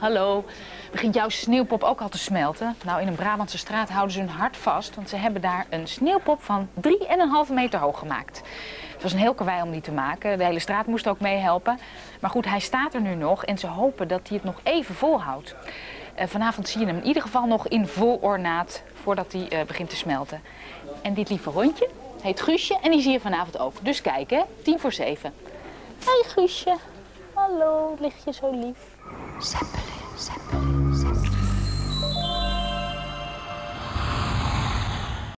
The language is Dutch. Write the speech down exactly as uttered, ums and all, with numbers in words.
Hallo. Begint jouw sneeuwpop ook al te smelten? Nou, in een Brabantse straat houden ze hun hart vast, want ze hebben daar een sneeuwpop van drie en een halve meter hoog gemaakt. Het was een heel karwei om die te maken. De hele straat moest ook meehelpen. Maar goed, hij staat er nu nog en ze hopen dat hij het nog even volhoudt. Uh, vanavond zie je hem in ieder geval nog in vol ornaat voordat hij uh, begint te smelten. En dit lieve hondje heet Guusje en die zie je vanavond ook. Dus kijk hè, tien voor zeven. Hoi Guusje. Hallo, ligt je zo lief? Zeppelen, zeppelen.